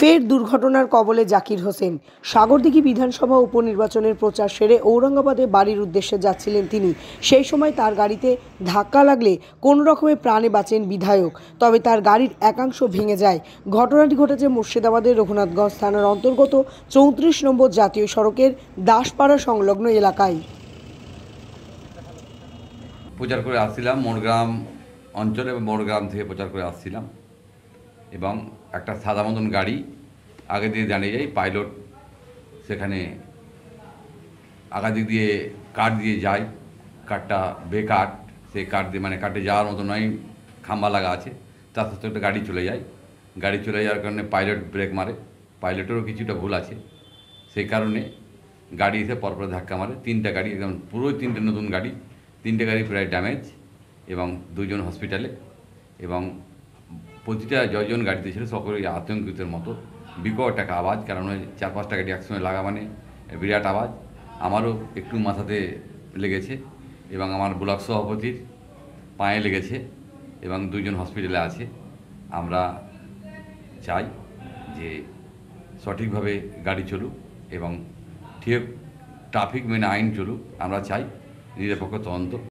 ফের দুর্ঘটনার কবলে জাকির হোসেন। সাগরদিঘি বিধানসভা উপনির্বাচনের প্রচার সেরে ঔরঙ্গাবাদে বাড়ির উদ্দেশ্যে যাচ্ছিলেন তিনি। সেই সময় তার গাড়িতে ধাক্কা লাগলে কোনো রকমে প্রাণে বাঁচেন বিধায়ক, তবে তার গাড়ির একাংশ ভেঙে যায়। ঘটনাটি ঘটেছে মুর্শিদাবাদের রঘুনাথগঞ্জ থানার অন্তর্গত 34 নম্বর জাতীয় সড়কের দাসপাড়া সংলগ্ন এলাকায়। প্রচার করে আসছিলাম মোড়গ্রাম অঞ্চলে এবং মোড়গ্রাম থেকে প্রচার করে আসছিলাম এবং একটা সাদা মতন গাড়ি আগে দিয়ে দাঁড়িয়ে যায়। পাইলট সেখানে আগাদিক দিয়ে কাঠ দিয়ে যায়, কাঠটা বেকাঠ, সেই কাঠ দিয়ে মানে কাঠে যাওয়ার মতো নয়, খাম্বা লাগা আছে, তার সাথে একটা গাড়ি চলে যায়। গাড়ি চলে যাওয়ার কারণে পাইলট ব্রেক মারে, পাইলটেরও কিছুটা ভুল আছে, সেই কারণে গাড়ি এসে পরপর ধাক্কা মারে। তিনটা গাড়ি একদম পুরো তিনটে নতুন গাড়ি, তিনটে গাড়ি প্রায় ড্যামেজ এবং দুজন হসপিটালে। এবং প্রতিটা যজন গাড়িতে ছিল সকলেই আতঙ্কিতের মতো, বিকট একটা আওয়াজ, কারণ ওই 4-5টা গাড়ি একসঙ্গে লাগা মানে বিরাট আওয়াজ। আমারও একটু মাথাতে লেগেছে এবং আমার ব্লক সভাপতির পায়ে লেগেছে এবং দুজন হসপিটালে আছে। আমরা চাই যে সঠিকভাবে গাড়ি চলুক এবং ঠিক ট্রাফিক মেনে আইন চলুক। আমরা চাই নিরপেক্ষ তদন্ত।